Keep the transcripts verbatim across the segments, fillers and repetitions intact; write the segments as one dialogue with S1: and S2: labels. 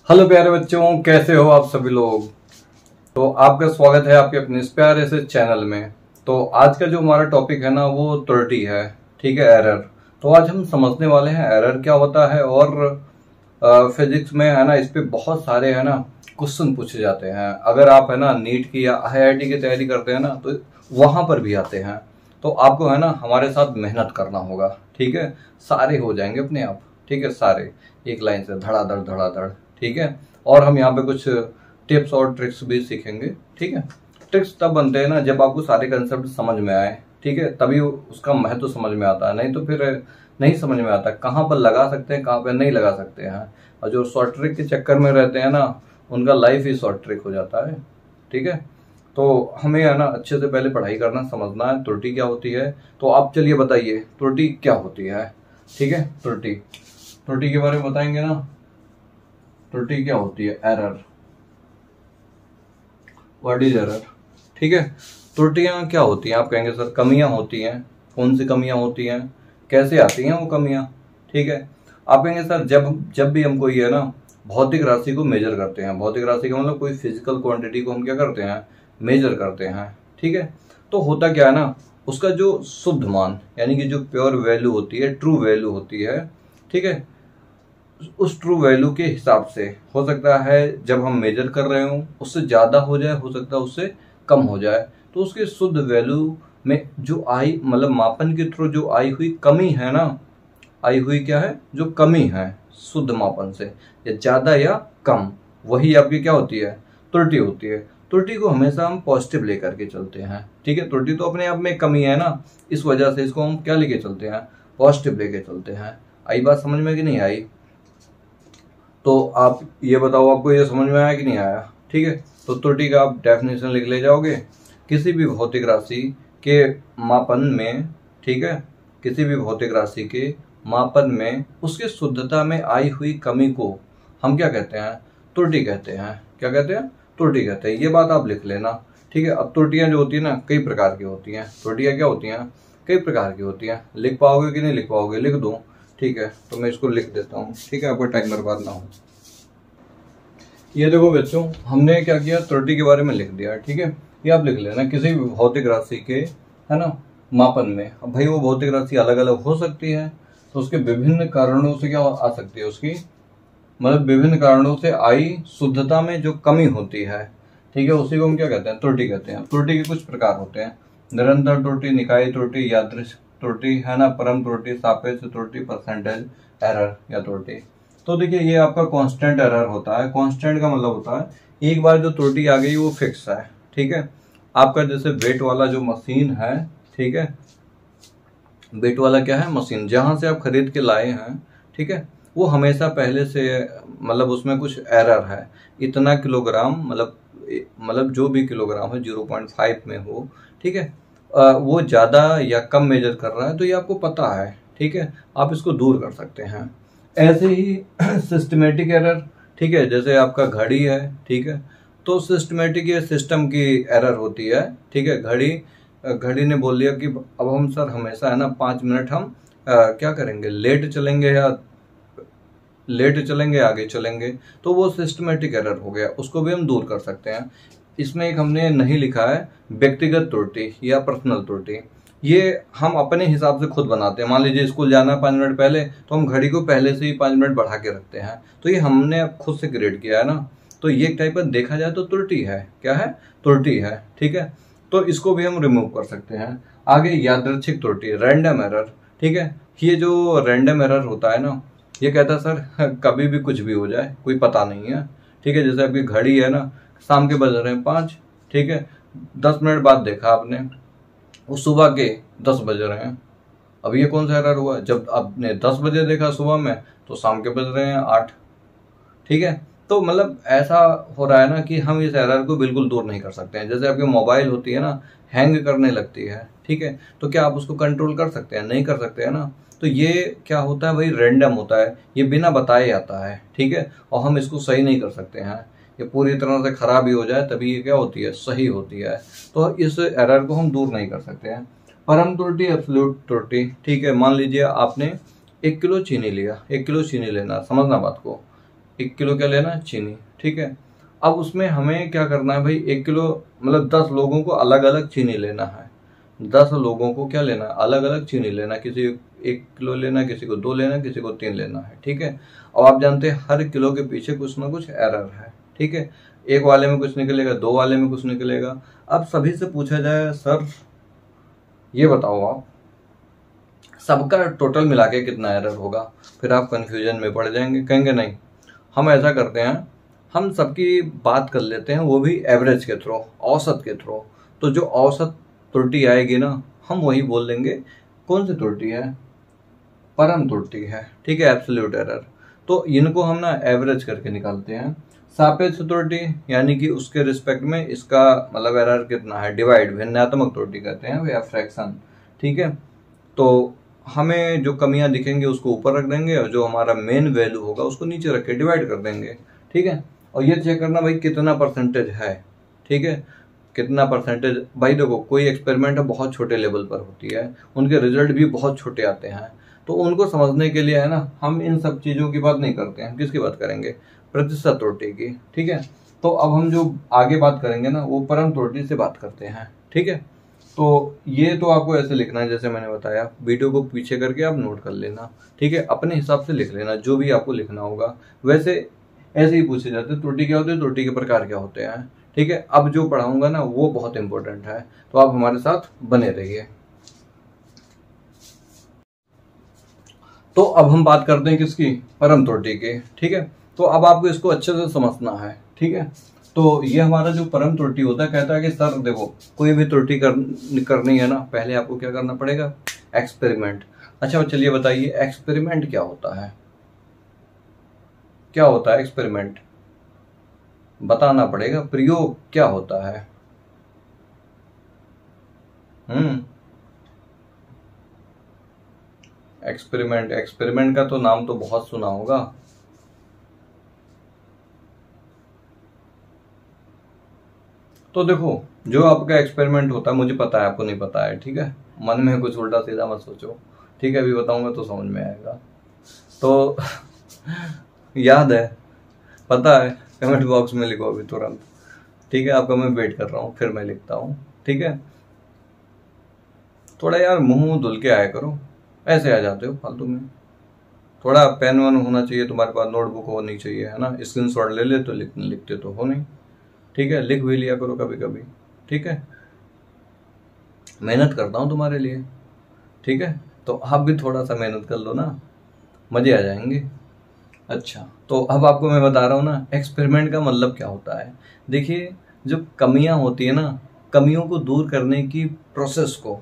S1: Hello प्यारे बच्चों, कैसे हो आप सभी लोग। तो आपका स्वागत है आपके अपने इस प्यारे से चैनल में। तो आज का जो हमारा टॉपिक है ना वो त्रुटि है, ठीक है, एरर। तो आज हम समझने वाले हैं एरर क्या होता है। और फिजिक्स में है ना इस पे बहुत सारे है ना क्वेश्चन पूछे जाते हैं। अगर आप है ना नीट की या आई आई टी की तैयारी करते हैं ना तो वहां पर भी आते हैं। तो आपको है ना हमारे साथ मेहनत करना होगा, ठीक है। सारे हो जाएंगे अपने आप, ठीक है, सारे एक लाइन से धड़ाधड़ धड़ाधड़, ठीक है। और हम यहाँ पे कुछ टिप्स और ट्रिक्स भी सीखेंगे, ठीक है। ट्रिक्स तब बनते हैं ना जब आपको सारे कंसेप्ट समझ में आए, ठीक है, तभी उसका महत्व समझ में आता है। नहीं तो फिर नहीं समझ में आता कहाँ पर लगा सकते हैं, कहाँ पर नहीं लगा सकते हैं। और जो शॉर्ट ट्रिक के चक्कर में रहते हैं ना उनका लाइफ ही शॉर्ट ट्रिक हो जाता है, ठीक है। तो हमें है ना अच्छे से पहले पढ़ाई करना, समझना है त्रुटि क्या होती है। तो आप चलिए बताइए त्रुटि क्या होती है, ठीक है। त्रुटि त्रुटि के बारे में बताएंगे ना। त्रुटि क्या होती है? एरर। What is error? ठीक है। त्रुटियां क्या होती हैं? आप कहेंगे सर कमियां होती हैं। कौन सी कमियां होती हैं, कैसे आती हैं वो कमियां, ठीक है। आप कहेंगे सर जब जब भी हम कोई है ना भौतिक राशि को मेजर करते हैं, भौतिक राशि का मतलब कोई फिजिकल क्वांटिटी को हम क्या करते हैं, मेजर करते हैं, ठीक है। तो होता क्या है ना, उसका जो शुद्ध मान यानी कि जो प्योर वैल्यू होती है, ट्रू वैल्यू होती है, ठीक है, उस ट्रू वैल्यू के हिसाब से हो सकता है जब हम मेजर कर रहे हो उससे ज्यादा हो जाए, हो सकता है उससे कम हो जाए। तो उसके शुद्ध वैल्यू में जो आई मतलब मापन के थ्रू जो आई हुई कमी है ना, आई हुई क्या है, जो कमी है शुद्ध मापन से, या ज्यादा या कम, वही आपकी क्या होती है, त्रुटि होती है। त्रुटि को हमेशा हम पॉजिटिव लेकर के चलते हैं, ठीक है। त्रुटि तो अपने आप में कमी है ना, इस वजह से इसको हम क्या लेके चलते हैं, पॉजिटिव लेके चलते हैं। आई बात समझ में कि नहीं आई? तो आप ये बताओ आपको ये समझ में आया कि नहीं आया, ठीक है। तो त्रुटि का आप डेफिनेशन लिख ले जाओगे, किसी भी भौतिक राशि के मापन में, ठीक है, किसी भी भौतिक राशि के मापन में उसकी शुद्धता में आई हुई कमी को हम क्या कहते हैं, त्रुटि कहते हैं। क्या कहते हैं? त्रुटि कहते हैं। ये बात आप लिख लेना, ठीक है। अब त्रुटियां जो होती है ना कई प्रकार की होती हैं। त्रुटियां क्या होती हैं, कई प्रकार की होती हैं। लिख पाओगे कि नहीं लिख पाओगे? लिख दो, ठीक है। तो मैं इसको लिख देता हूँ, ठीक है, आपको टाइम बर्बाद ना हो। ये देखो बच्चों, हमने क्या किया, त्रुटि के बारे में लिख दिया, ठीक है। ये आप लिख लेना, किसी भी भौतिक राशि के है ना मापन में। अब भाई वो भौतिक राशि अलग अलग हो सकती है, तो उसके विभिन्न कारणों से क्या आ सकती है, उसकी मतलब विभिन्न कारणों से आई शुद्धता में जो कमी होती है, ठीक है, उसी को हम क्या कहते हैं, त्रुटि कहते हैं। त्रुटि के कुछ प्रकार होते हैं, निरंतर त्रुटि, निकाय त्रुटि, यादृच्छिक त्रुटि, है ना, परम त्रुटि, सापेक्ष त्रुटि, परसेंटेज एरर या त्रुटि। तो देखिए ये आपका कांस्टेंट एरर होता है। कांस्टेंट का मतलब होता है एक बार जो त्रुटि आ गई वो फिक्स है, ठीक है। आपका जैसे वेट वाला जो मशीन है, ठीक है, वेट वाला क्या है, मशीन, जहां से आप खरीद के लाए हैं, ठीक है, वो हमेशा पहले से मतलब उसमें कुछ एरर है, इतना किलोग्राम मतलब मतलब जो भी किलोग्राम है जीरो पॉइंट फाइव में हो, ठीक है, वो ज्यादा या कम मेजर कर रहा है, तो ये आपको पता है, ठीक है, आप इसको दूर कर सकते हैं। ऐसे ही सिस्टमेटिक एरर, ठीक है, जैसे आपका घड़ी है, ठीक है, तो सिस्टमेटिक ये सिस्टम की एरर होती है, ठीक है। घड़ी घड़ी ने बोल दिया कि अब हम सर हमेशा है ना पाँच मिनट हम आ, क्या करेंगे, लेट चलेंगे या लेट चलेंगे आगे चलेंगे, तो वो सिस्टमेटिक एरर हो गया, उसको भी हम दूर कर सकते हैं। इसमें एक हमने नहीं लिखा है व्यक्तिगत त्रुटि या पर्सनल त्रुटि, ये हम अपने हिसाब से खुद बनाते हैं। मान लीजिए स्कूल जाना है पाँच मिनट पहले, तो हम घड़ी को पहले से ही पाँच मिनट बढ़ा के रखते हैं, तो ये हमने खुद से क्रिएट किया है ना, तो ये एक टाइप का देखा जाए तो त्रुटि है। क्या है? त्रुटि है, ठीक है। तो इसको भी हम रिमूव कर सकते हैं। आगे यादृच्छिक त्रुटि, रैंडम एरर, ठीक है। ये जो रैंडम एरर होता है ना, ये कहता है सर कभी भी कुछ भी हो जाए, कोई पता नहीं है, ठीक है। जैसे आपकी घड़ी है ना, शाम के बज रहे हैं पाँच, ठीक है, दस मिनट बाद देखा आपने वो सुबह के दस बज रहे हैं। अब ये कौन सा एरर हुआ, जब आपने दस बजे देखा सुबह में तो शाम के बज रहे हैं आठ, ठीक है। तो मतलब ऐसा हो रहा है ना कि हम इस एरर को बिल्कुल दूर नहीं कर सकते हैं। जैसे आपकी मोबाइल होती है ना, हैंग करने लगती है, ठीक है, तो क्या आप उसको कंट्रोल कर सकते हैं? नहीं कर सकते हैं ना। तो ये क्या होता है भाई, रैंडम होता है, ये बिना बताए आता है, ठीक है, और हम इसको सही नहीं कर सकते हैं। ये पूरी तरह से खराब ही हो जाए तभी ये क्या होती है, सही होती है। तो इस एरर को हम दूर नहीं कर सकते हैं। परम त्रुटि, एब्सोल्यूट त्रुटि, ठीक है। मान लीजिए आपने एक किलो चीनी लिया, एक किलो चीनी लेना, समझना बात को, एक किलो क्या लेना, चीनी, ठीक है। अब उसमें हमें क्या करना है भाई, एक किलो मतलब दस लोगों को अलग अलग चीनी लेना है। दस लोगों को क्या लेना, अलग अलग चीनी लेना, किसी एक किलो लेना, किसी को दो लेना, किसी को तीन लेना है, ठीक है। और आप जानते हैं हर किलो के पीछे कुछ ना कुछ एरर है, ठीक है। एक वाले में कुछ निकलेगा, दो वाले में कुछ निकलेगा। अब सभी से पूछा जाए सर ये बताओ आप सबका टोटल मिला के कितना एरर होगा, फिर आप कंफ्यूजन में पड़ जाएंगे, कहेंगे नहीं हम ऐसा करते हैं, हम सबकी बात कर लेते हैं, वो भी एवरेज के थ्रू, औसत के थ्रू। तो जो औसत त्रुटि आएगी ना, हम वही बोल देंगे कौन सी त्रुटि है, परम त्रुटि है, ठीक है, एब्सोल्यूट एरर। तो इनको हम ना एवरेज करके निकालते हैं। सापेक्ष त्रुटि यानी कि उसके रिस्पेक्ट में इसका मतलब एरर कितना है, डिवाइड, भिन्नात्मक त्रुटि कहते हैं या फ्रैक्शन, ठीक है। तो हमें जो कमियां दिखेंगे उसको ऊपर रख देंगे और जो हमारा मेन वैल्यू होगा उसको नीचे रख के डिवाइड कर देंगे, ठीक है। और ये चेक करना भाई कितना परसेंटेज है, ठीक है, कितना परसेंटेज। भाई देखो कोई एक्सपेरिमेंट बहुत छोटे लेवल पर होती है, उनके रिजल्ट भी बहुत छोटे आते हैं, तो उनको समझने के लिए है ना हम इन सब चीज़ों की बात नहीं करते हैं, किसकी बात करेंगे, प्रतिशत त्रुटि की, ठीक है। तो अब हम जो आगे बात करेंगे ना वो परम त्रुटि से बात करते हैं, ठीक है। तो ये तो आपको ऐसे लिखना है जैसे मैंने बताया, वीडियो को पीछे करके आप नोट कर लेना, ठीक है, अपने हिसाब से लिख लेना जो भी आपको लिखना होगा। वैसे ऐसे ही पूछे जाते हैं त्रुटि क्या होती है, त्रुटि के प्रकार क्या होते हैं, ठीक है। अब जो पढ़ाऊंगा ना वो बहुत इंपॉर्टेंट है, तो आप हमारे साथ बने रहिए। तो अब हम बात करते हैं किसकी, परम त्रुटि की, ठीक है। तो अब आपको इसको अच्छे से समझना है, ठीक है। तो ये हमारा जो परम त्रुटि होता है, कहता है कि सर देखो कोई भी त्रुटि कर, करनी है ना, पहले आपको क्या करना पड़ेगा, एक्सपेरिमेंट। अच्छा चलिए बताइए एक्सपेरिमेंट क्या होता है, क्या होता है एक्सपेरिमेंट, बताना पड़ेगा। प्रयोग क्या होता है, हम्म एक्सपेरिमेंट, एक्सपेरिमेंट का तो नाम तो बहुत सुना होगा। तो देखो जो आपका एक्सपेरिमेंट होता है, मुझे पता है आपको नहीं पता है, ठीक है, मन में कुछ उल्टा सीधा मत सोचो, ठीक है, अभी बताऊंगा तो समझ में आएगा। तो याद है, पता है, कमेंट बॉक्स में लिखो अभी तुरंत, ठीक है, आपका मैं वेट कर रहा हूँ, फिर मैं लिखता हूँ, ठीक है। थोड़ा यार मुंह धुल के आया करो, ऐसे आ जाते हो फालतू में। थोड़ा पेन वन होना चाहिए तुम्हारे पास, नोटबुक होनी चाहिए, है ना, स्क्रीन शॉट ले ले तो लिख, लिखते तो हो नहीं, ठीक है, लिख भी लिया करो कभी कभी, ठीक है, मेहनत करता हूँ तुम्हारे लिए, ठीक है। तो आप भी थोड़ा सा मेहनत कर लो ना, मजे आ जाएंगे। अच्छा तो अब आपको मैं बता रहा हूँ ना एक्सपेरिमेंट का मतलब क्या होता है। देखिए जो कमियां होती है ना, कमियों को दूर करने की प्रोसेस को,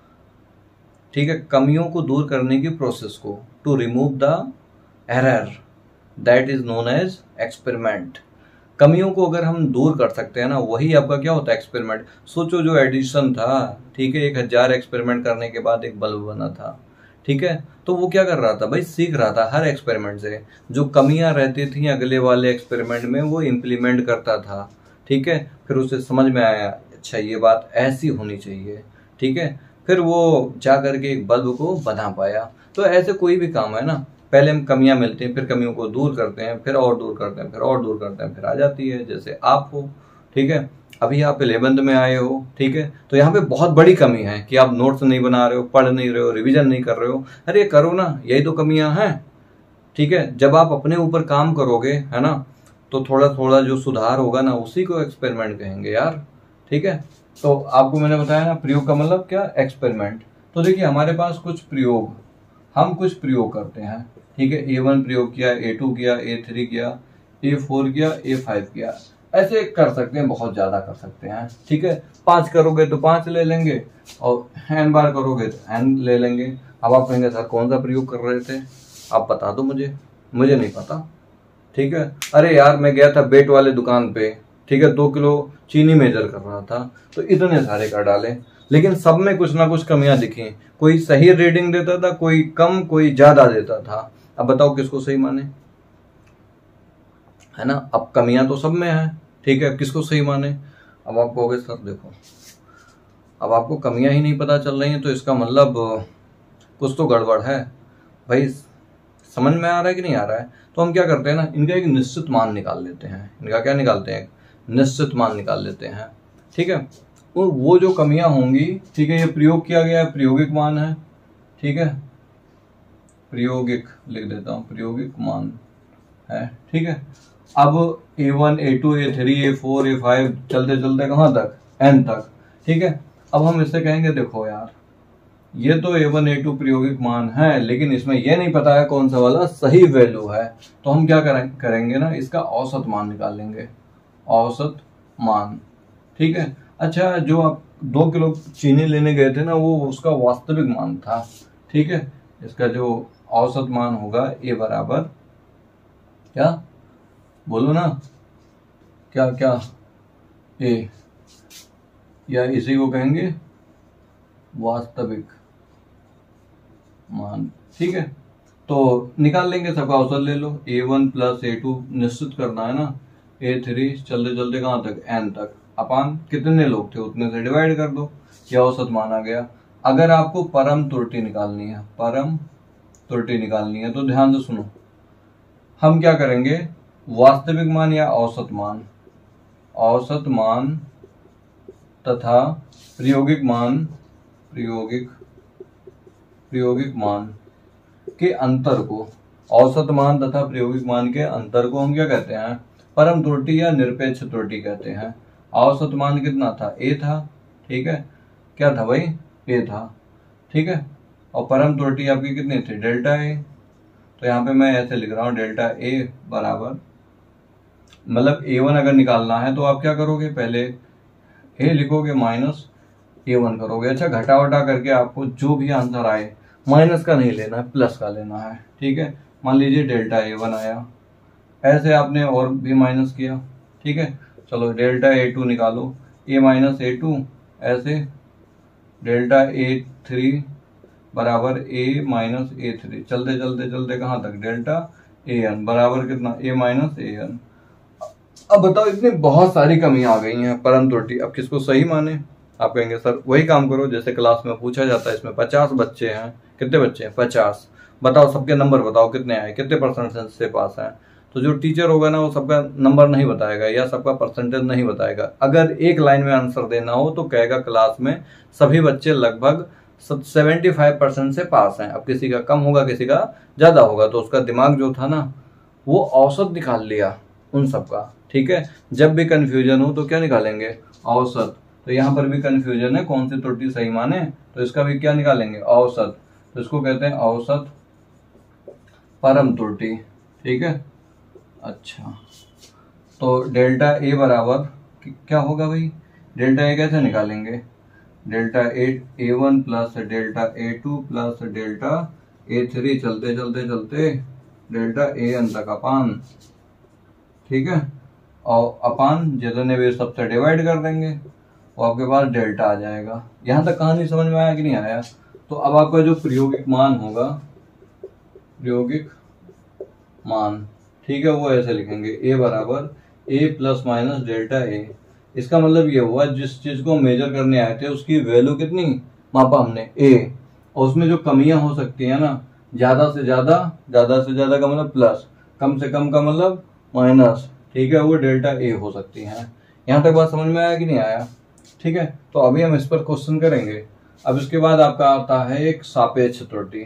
S1: ठीक है, कमियों को दूर करने की प्रोसेस को, to remove the error, that is known as experiment. कमियों को अगर हम दूर कर सकते हैं ना, वही आपका क्या होता है, एक्सपेरिमेंट। सोचो जो एडिशन था, ठीक है, एक हजार एक्सपेरिमेंट करने के बाद एक बल्ब बना था, ठीक है, तो वो क्या कर रहा था भाई, सीख रहा था हर एक्सपेरिमेंट से, जो कमियां रहती थी अगले वाले एक्सपेरिमेंट में वो इम्प्लीमेंट करता था, ठीक है, फिर उसे समझ में आया अच्छा ये बात ऐसी होनी चाहिए, ठीक है, फिर वो जा करके एक बल्ब को बना पाया। तो ऐसे कोई भी काम है ना, पहले हम कमियां मिलती हैं, फिर कमियों को दूर करते हैं, फिर और दूर करते हैं, फिर और दूर करते हैं, फिर आ जाती है, जैसे आप हो, ठीक है, अभी आप इलेवेंथ में आए हो, ठीक है, तो यहाँ पे बहुत बड़ी कमी है कि आप नोट्स नहीं बना रहे हो, पढ़ नहीं रहे हो, रिवीजन नहीं कर रहे हो। अरे करो ना, यही तो कमियां हैं, ठीक है। जब आप अपने ऊपर काम करोगे, है ना, तो थोड़ा थोड़ा जो सुधार होगा ना, उसी को एक्सपेरिमेंट कहेंगे यार, ठीक है। तो आपको मैंने बताया ना प्रयोग का मतलब क्या, एक्सपेरिमेंट। तो देखिए हमारे पास कुछ प्रयोग, हम कुछ प्रयोग करते हैं, ठीक है, ए वन प्रयोग किया, ए टू किया, ए थ्री किया, ए फोर किया, ए फाइव किया, ऐसे कर सकते हैं, बहुत ज्यादा कर सकते हैं, ठीक है। पांच करोगे तो पांच ले लेंगे, और एन बार करोगे तो एन ले लेंगे। अब आप कहेंगे सर कौन सा प्रयोग कर रहे थे, आप बता दो मुझे, मुझे नहीं पता, ठीक है। अरे यार मैं गया था बेट वाले दुकान पे, ठीक है, दो किलो चीनी मेजर कर रहा था, तो इतने सारे कर डाले, लेकिन सब में कुछ ना कुछ कमियां दिखी, कोई सही रीडिंग देता था, कोई कम, कोई ज्यादा देता था। अब बताओ किसको सही माने, है ना, अब कमियां तो सब में है, ठीक है, किसको सही माने। अब आप कहोगे सर देखो अब आपको कमियां ही नहीं पता चल रही हैं, तो इसका मतलब कुछ तो गड़बड़ है। भाई समझ में आ रहा है कि नहीं आ रहा है? तो हम क्या करते हैं ना, इनका एक निश्चित मान निकाल लेते हैं। इनका क्या निकालते हैं? निश्चित मान निकाल लेते हैं। ठीक है, तो वो जो कमियां होंगी, ठीक है, ये प्रयोग किया गया है, प्रयोगिक मान है। ठीक है, प्रयोगिक लिख देता हूं, प्रयोगिक मान है। ठीक है, अब A one, A two, A three, A four, A five चलते चलते कहाँ तक? एन तक। ठीक है, अब हम इससे कहेंगे देखो यार, ये तो ए वन, ए टू प्रयोगिक मान है, लेकिन इसमें ये नहीं पता है कौन सा वाला सही वैल्यू है। तो हम क्या करें, करेंगे ना, इसका औसत मान निकालेंगे, औसत मान। ठीक है, अच्छा, जो आप दो किलो चीनी लेने गए थे ना, वो उसका वास्तविक मान था। ठीक है, इसका जो औसत मान होगा ए बराबर क्या, बोलो ना, क्या क्या, ए, या इसी को कहेंगे वास्तविक मान। ठीक है, तो निकाल लेंगे, सबका औसत ले लो। A one plus A two निश्चित करना है ना, ए थ्री चलते चलते कहाँ तक? एन तक, अपान कितने लोग थे उतने से डिवाइड कर दो, यह औसत मान आ गया। अगर आपको परम त्रुटि निकालनी है, परम त्रुटि निकालनी है, तो ध्यान से सुनो, हम क्या करेंगे, वास्तविक मान या औसत मान, औसत मान तथा प्रायोगिक मान, प्रायोगिक प्रायोगिक मान के अंतर को, औसत मान तथा प्रायोगिक मान के अंतर को हम क्या कहते हैं? परम त्रुटि या निरपेक्ष त्रुटि कहते हैं। औसत मान कितना था? ए था। ठीक है, क्या था भाई? ए था। ठीक है, और परम त्रुटि आपकी कितनी थी? Delta A. तो यहाँ पे मैं ऐसे लिख रहा हूँ, डेल्टा ए बराबर, मतलब ए वन अगर निकालना है तो आप क्या करोगे, पहले ए लिखोगे माइनस ए वन करोगे। अच्छा, घटा वटा करके आपको जो भी आंसर आए, माइनस का नहीं लेना है, प्लस का लेना है। ठीक है, मान लीजिए डेल्टा ए वन आया, ऐसे आपने और भी माइनस किया। ठीक है, चलो डेल्टा ए टू निकालो, ए माइनस ए टू, ऐसे डेल्टा ए थ्री बराबर ए माइनस ए थ्री, चलते चलते चलते कहाँ तक? डेल्टा ए एन बराबर कितना? A minus A N. अब बताओ, इतनी बहुत सारी कमियां आ गई हैं परम त्रुटि, अब किसको सही माने? आप कहेंगे सर वही काम करो जैसे क्लास में पूछा जाता है, इसमें पचास बच्चे हैं, कितने बच्चे हैं? पचास। बताओ सबके नंबर बताओ कितने आए, कितने परसेंट से पास हैं। तो जो टीचर होगा ना, वो सबका नंबर नहीं बताएगा या सबका परसेंटेज नहीं बताएगा। अगर एक लाइन में आंसर देना हो तो कहेगा क्लास में सभी बच्चे लगभग सेवेंटी फाइव परसेंट से पास हैं। अब किसी का कम होगा, किसी का ज्यादा होगा, तो उसका दिमाग जो था ना, वो औसत निकाल लिया उन सबका। ठीक है, जब भी कंफ्यूजन हो तो क्या निकालेंगे? औसत। तो यहाँ पर भी कंफ्यूजन है, कौन सी त्रुटि सही माने, तो इसका भी क्या निकालेंगे? औसत। तो इसको कहते हैं औसत परम त्रुटि। ठीक है, अच्छा, तो डेल्टा ए बराबर क्या होगा भाई? डेल्टा ए कैसे निकालेंगे? Delta A A one plus delta A two plus delta A three, चलते चलते चलते डेल्टा ए एन तक अपान। ठीक है, और अपान जितने भी सबसे डिवाइड कर देंगे, वो आपके पास डेल्टा आ जाएगा। यहां तक कहानी समझ में आया कि नहीं आया? तो अब आपका जो प्रायोगिक मान होगा, प्रायोगिक मान, ठीक है, वो ऐसे लिखेंगे, ए बराबर A plus minus delta A. इसका मतलब ये हुआ, जिस चीज को मेजर करने आए थे उसकी वैल्यू कितनी मापा हमने? ए। और उसमें जो कमियां हो सकती है ना, ज्यादा से ज्यादा, ज्यादा से ज्यादा का मतलब प्लस, कम से कम का मतलब माइनस। ठीक है, वो डेल्टा ए हो सकती है। यहां तक बात समझ में आया कि नहीं आया? ठीक है, तो अभी हम इस पर क्वेश्चन करेंगे। अब इसके बाद आपका आता है एक सापेक्ष त्रुटि,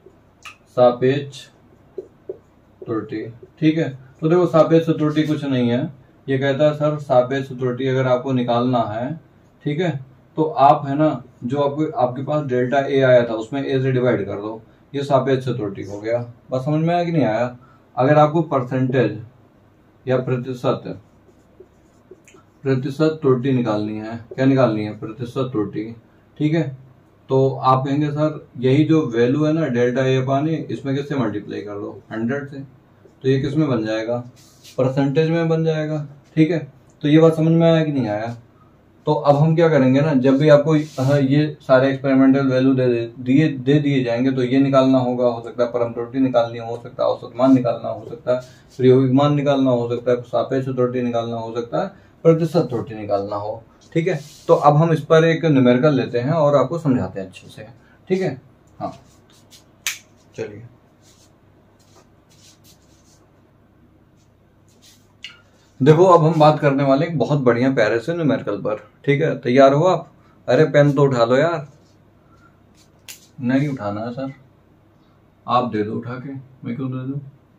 S1: सापेक्ष त्रुटि। ठीक है, तो देखो सापेक्ष त्रुटि कुछ नहीं है, ये कहता है सर सापेक्ष त्रुटि अगर आपको निकालना है, ठीक है, तो आप है ना, जो आपको आपके पास डेल्टा ए आया था उसमें ए से डिवाइड कर दो, ये सापेक्ष त्रुटि हो गया। बस समझ में आया कि नहीं आया? अगर आपको परसेंटेज या प्रतिशत प्रतिशत त्रुटि निकालनी है, क्या निकालनी है? प्रतिशत त्रुटि। ठीक है, तो आप कहेंगे सर यही जो वैल्यू है ना डेल्टा ए अपान ए, इसमें किससे मल्टीप्लाई कर दो? हंड्रेड से। तो ये किस में बन जाएगा? परसेंटेज में बन जाएगा। ठीक है, तो ये बात समझ में आया कि नहीं आया? तो अब हम क्या करेंगे ना, जब भी आपको ये सारे एक्सपेरिमेंटल वैल्यू दे दिए दे दिए जाएंगे तो ये निकालना होगा, हो सकता है परम त्रुटि निकालनी हो सकता है औसत मान निकालना हो सकता है, प्रायोगिक मान निकालना हो सकता है, सापेक्ष त्रुटि निकालना हो सकता है, प्रतिशत त्रुटि निकालना हो। ठीक है, तो अब हम इस पर एक न्यूमेरिकल लेते हैं और आपको समझाते हैं अच्छे से। ठीक है, हाँ चलिए। देखो अब हम बात करने वाले एक बहुत बढ़िया प्यारे से न्यूमेरिकल पर। ठीक है, तैयार हो आप? अरे पेन तो उठा लो यार। नहीं उठाना है सर, आप दे दो उठा के, मैं क्यों दे दूं?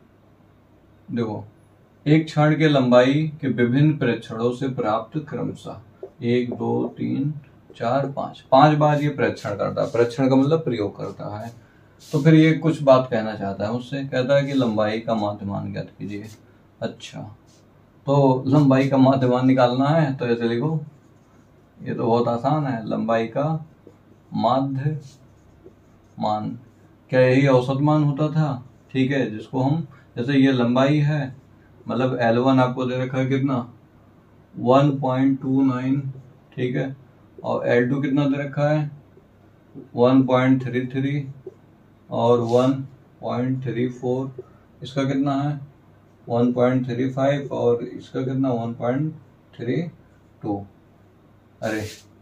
S1: देखो, एक क्षण के लंबाई के विभिन्न प्रेक्षणों से प्राप्त क्रमशः एक दो तीन चार पांच पांच बार ये प्रेक्षण करता है। प्रेक्षण का मतलब प्रयोग करता है। तो फिर ये कुछ बात कहना चाहता है मुझसे, कहता है कि लंबाई का माध्यमान ज्ञात कीजिए। अच्छा, तो लंबाई का माध्यमान निकालना है तो ऐसे लिखो, ये तो बहुत आसान है। लंबाई का माध्य मान, क्या यही औसत मान होता था? ठीक है, जिसको हम, जैसे ये लंबाई है, मतलब एल वन आपको दे रखा है कितना, वन पॉइंट टू नाइन। ठीक है, और एल टू कितना दे रखा है, वन पॉइंट थ्री थ्री और वन पॉइंट थ्री फोर। इसका कितना है, वन पॉइंट थ्री फाइव और इसका कितना, वन पॉइंट थ्री टू। अरे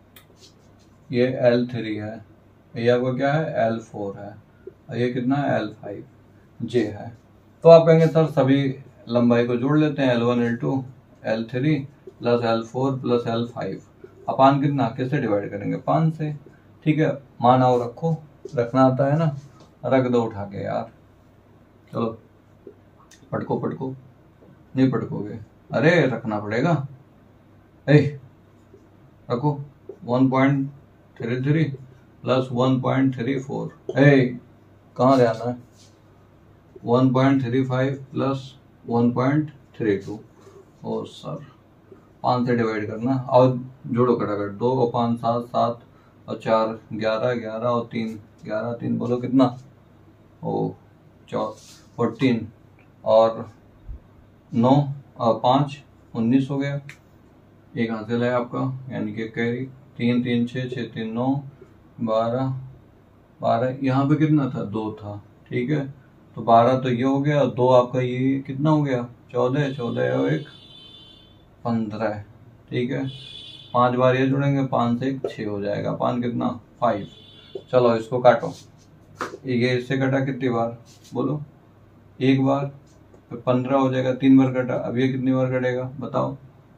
S1: ये एल थ्री है, ये आपका क्या है, एल फोर है, और ये कितना है, एल फाइव जे है। तो आप कहेंगे सर सभी लंबाई को जोड़ लेते हैं, L one L two L three plus L four plus L five. अपान कितना, किससे डिवाइड करेंगे, पाँच से। ठीक है, मान आओ रखो, रखना आता है ना, रख दो उठा के यार। चलो पटको पटको, नहीं पटकोगे, अरे रखना पड़ेगा। ए रखो, one point three three plus one point three four. A कहाँ जाना है, one point three five plus one point three two. ओ सर, पाँच से डिवाइड करना और जोड़ो कटाकट, दो और पाँच सात, सात और चार ग्यारह, ग्यारह और तीन ग्यारह, तीन बोलो कितना, ओ चौ फोर्टीन और नौ और पाँच उन्नीस हो गया। एक हासिल है आपका, यानी कि कैरी। तीन तीन छः, छः तीन नौ, बारह बारह, यहाँ पे कितना था, दो था। ठीक है, तो बारह तो ये हो गया, दो आपका ये कितना हो गया, चौदह, चौदह और एक पंद्रह। ठीक है, पांच बार ये जुड़ेंगे, पाँच से एक छः हो जाएगा, पाँच कितना, फाइव। चलो इसको काटो, ये इससे कटा कितनी बार बोलो, एक बार, फिर पंद्रह हो जाएगा, तीन बार कटा। अब ये कितनी बार कटेगा बताओ,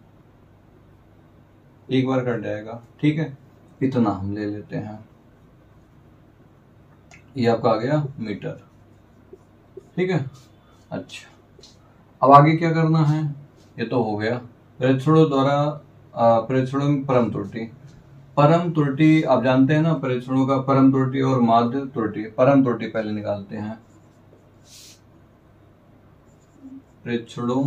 S1: एक बार कट जाएगा। ठीक है, इतना हम ले लेते हैं, ये आपका आ गया मीटर। ठीक है, अच्छा अब आगे क्या करना है, ये तो हो गया प्रेक्षणों द्वारा, प्रेक्षणों में परम त्रुटि। परम त्रुटि आप जानते हैं ना, प्रेक्षणों का परम त्रुटि और माध्य त्रुटि। परम त्रुटि पहले निकालते हैं, प्रेक्षणों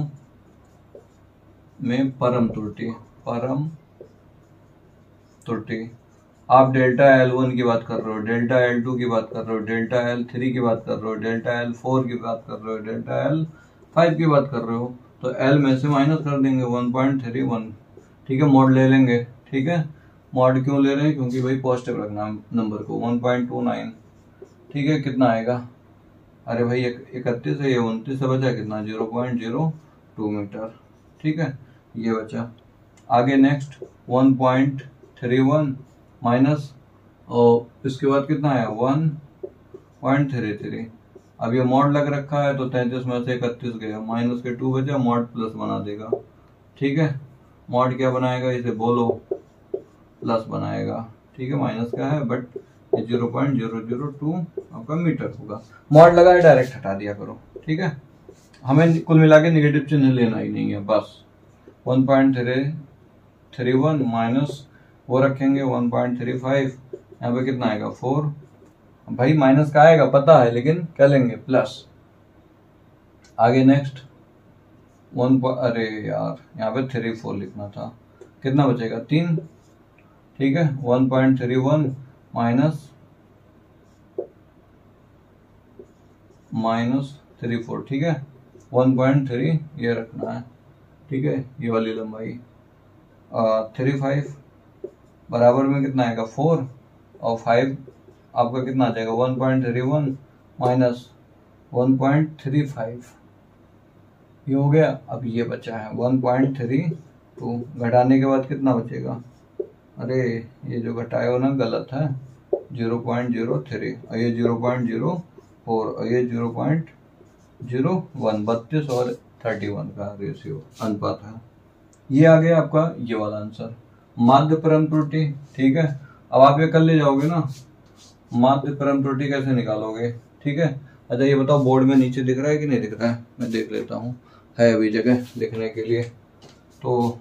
S1: में परम त्रुटि। परम त्रुटि, आप डेल्टा एल वन की बात कर रहे हो, डेल्टा एल टू की बात कर रहे हो, डेल्टा एल थ्री की बात कर रहे हो, डेल्टा एल फोर की बात कर रहे हो, डेल्टा एल फाइव की बात कर रहे हो, तो एल में से माइनस कर देंगे वन पॉइंट थ्री वन। ठीक है, मॉड ले लेंगे। ठीक है, मॉड क्यों ले रहे हैं, क्योंकि भाई पॉजिटिव रखना नंबर को, वन पॉइंट टू नाइन। ठीक है, कितना आएगा, अरे भाई इकतीस है, ये उनतीस से बचा कितना, zero point zero two metre. ठीक है, ये बचा। आगे next one point three one minus, और इसके बाद कितना है, वन पॉइंट थ्री थ्री। अब ये मॉड लग रखा है, तो तैंतीस में से इकतीस गया, माइनस के टू बचा, मॉड प्लस बना देगा। ठीक है, मॉड क्या बनाएगा, इसे बोलो प्लस बनाएगा। ठीक है, माइनस का है बट ये zero point zero zero two आपका मीटर होगा। मॉड लगा है, डायरेक्ट हटा दिया करो। ठीक है, हमें कुल मिला के निगेटिव चिन्ह लेना ही नहीं है, बस one point three three one minus वो रखेंगे वन पॉइंट थ्री फाइव, यहाँ पे कितना आएगा, फोर। भाई माइनस का आएगा पता है, लेकिन क्या लेंगे, प्लस। आगे नेक्स्ट वन, अरे यार यहाँ पे थ्री फोर लिखना था, कितना बचेगा, तीन। ठीक है, one point three one minus minus three four. ठीक है, वन पॉइंट थ्री ये रखना है। ठीक है, ये वाली लंबाई थ्री फाइव बराबर में कितना आएगा, फोर, और फाइव आपका कितना आ जाएगा, one point three one minus one point three five, ये हो गया। अब ये बचा है वन पॉइंट थ्री टू, घटाने के बाद कितना बचेगा, अरे ये जो घटाए हो ना गलत है, जीरो पॉइंट जीरो थ्री, और ये जीरो पॉइंट जीरो फोर, और ये जीरो पॉइंट जीरो वन, बत्तीस और थर्टी वन का रेशियो अनुपात है। ये आ गया आपका ये वाला आंसर, माध्य परम त्रुटि। ठीक है, अब आप ये कर ले जाओगे ना, माध्य परम त्रुटि कैसे निकालोगे? ठीक है, अच्छा ये बताओ बोर्ड में नीचे दिख रहा है कि नहीं दिख रहा है? मैं देख लेता हूँ, है अभी जगह लिखने के लिए। तो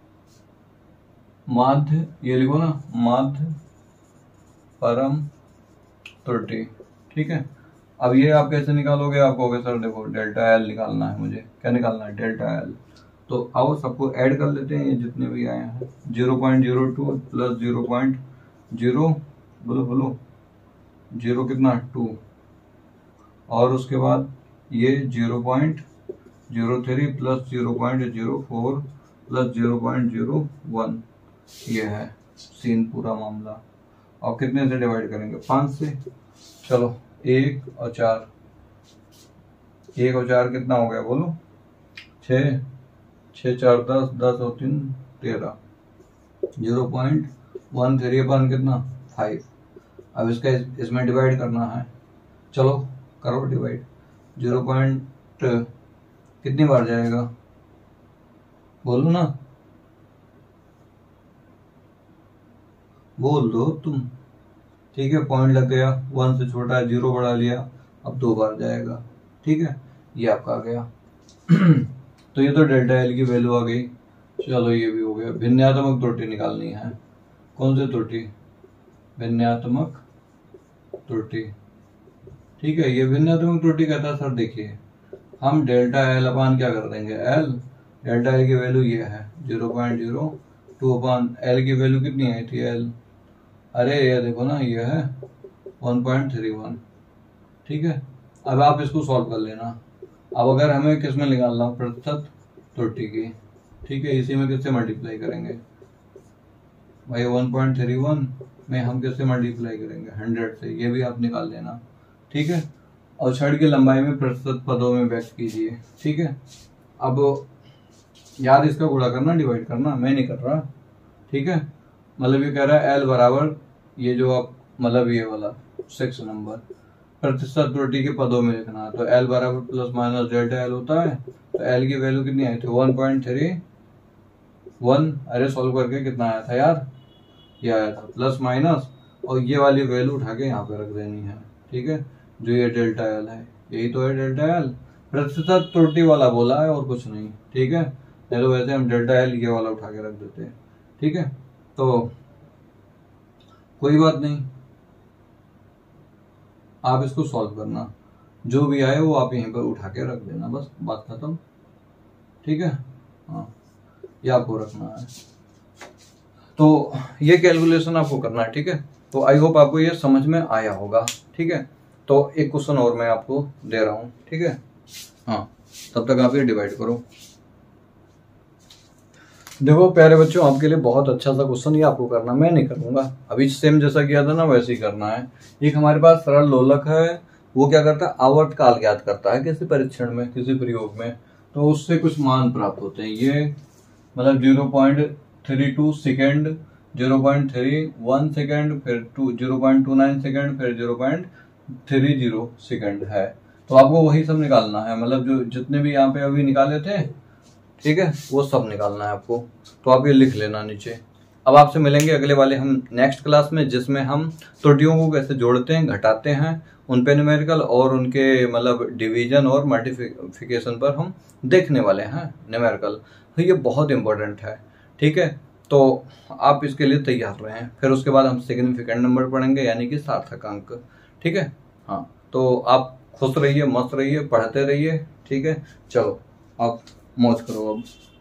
S1: माध्य ये लिखो ना, माध्य परम त्रुटि। ठीक है, अब ये आप कैसे निकालोगे? आप कहोगे सर देखो डेल्टा एल निकालना है मुझे। क्या निकालना है? Delta L. तो आओ सबको ऐड कर लेते हैं, ये जितने भी आए हैं। Zero point zero two plus zero point zero बोलो बोलो जीरो कितना टू, और उसके बाद ये zero point zero three plus zero point zero four plus zero point zero one. ये है सीन पूरा मामला। और कितने से डिवाइड करेंगे? पाँच से। चलो एक और चार, एक और चार कितना हो गया बोलो? छः, छः चार दस, दस और तीन तेरह, जीरो पॉइंट वन थ्री अपन कितना फाइव। अब इसका इसमें डिवाइड करना है, चलो करो डिवाइड। जीरो पॉइंट कितनी बार जाएगा बोलो ना, बोल दो तुम। ठीक है, पॉइंट लग गया, वन से छोटा है, जीरो बढ़ा लिया, अब दो बार जाएगा। ठीक है, ये आपका आ गया। तो ये तो डेल्टा एल की वैल्यू आ गई। चलो ये भी हो गया। भिन्नात्मक त्रुटि निकालनी है। कौन सी त्रुटि? भिन्नात्मक त्रुटि। ठीक है, ये भिन्नात्मक त्रुटि कहता है सर देखिए हम डेल्टा एल अपान क्या कर देंगे? एल। डेल्टा एल की वैल्यू ये है जीरो पॉइंट जीरो टू अपान एल की वैल्यू कितनी आई थी? एल, अरे ये देखो ना, ये है वन पॉइंट थ्री वन। ठीक है, अब आप इसको सॉल्व कर लेना। अब अगर हमें किस में निकालना हो? प्रतिशत त्रुटि की। ठीक है, इसी में किससे मल्टीप्लाई करेंगे भाई? वन पॉइंट थ्री वन में हम किससे मल्टीप्लाई करेंगे? हंड्रेड से। ये भी आप निकाल लेना। ठीक है, और छड़ की लंबाई में प्रतिशत पदों में व्यक्त कीजिए। ठीक है, अब याद इसका गुणा करना, डिवाइड करना, मैं नहीं कर रहा। ठीक है, मतलब ये कह रहा है एल बराबर ये जो आप मतलब ये वाला सिक्स नंबर प्रतिशत त्रुटि के पदों में लिखना है। तो एल बराबर प्लस माइनस डेल्टा एल होता है। तो एल की वैल्यू कितनी आई थी? One point three one. अरे सॉल्व करके कितना आया था यार? ये आया था प्लस माइनस, और ये वाली वैल्यू उठा के यहाँ पे रख देनी है। ठीक है, जो ये डेल्टा एल है, यही तो है डेल्टा एल। प्रतिशत त्रुटि वाला बोला है और कुछ नहीं। ठीक है, नहीं तो वैसे हम डेल्टा एल ये वाला उठा के रख देते हैं। ठीक है, तो कोई बात नहीं, आप इसको सॉल्व करना, जो भी आए वो आप यहीं पर उठा के रख देना, बस बात खत्म। ठीक है, हाँ ये आपको रखना है। तो ये कैलकुलेशन आपको करना है। ठीक है, तो आई होप आपको ये समझ में आया होगा। ठीक है, तो एक क्वेश्चन और मैं आपको दे रहा हूँ। ठीक है, हाँ तब तक आप ये डिवाइड करो। देखो प्यारे बच्चों, आपके लिए बहुत अच्छा सा क्वेश्चन ये आपको करना, मैं नहीं करूंगा। अभी सेम जैसा किया था ना वैसे ही करना है। एक हमारे पास सरल लोलक है, वो क्या करता है? आवर्त काल ज्ञात करता है किसी परीक्षण में, किसी प्रयोग में, तो उससे कुछ मान प्राप्त होते हैं। ये मतलब zero point three two second, zero point three one second, फिर two zero point two nine second, फिर zero point three zero second है। तो आपको वही सब निकालना है, मतलब जो जितने भी यहाँ पे अभी निकाले थे, ठीक है, वो सब निकालना है आपको। तो आप ये लिख लेना नीचे। अब आपसे मिलेंगे अगले वाले हम नेक्स्ट क्लास में, जिसमें हम त्रुटियों को कैसे जोड़ते हैं, घटाते हैं, उन पे न्यूमेरिकल और उनके मतलब डिवीजन और मल्टीप्लिकेशन पर हम देखने वाले हैं न्यूमेरिकल। तो ये बहुत इंपॉर्टेंट है। ठीक है, तो आप इसके लिए तैयार रहें। फिर उसके बाद हम सिग्निफिकेंट नंबर पढ़ेंगे, यानी कि सार्थक अंक। ठीक है, हाँ तो आप खुश रहिए, मस्त रहिए, पढ़ते रहिए। ठीक है, चलो आप मौज करो अब।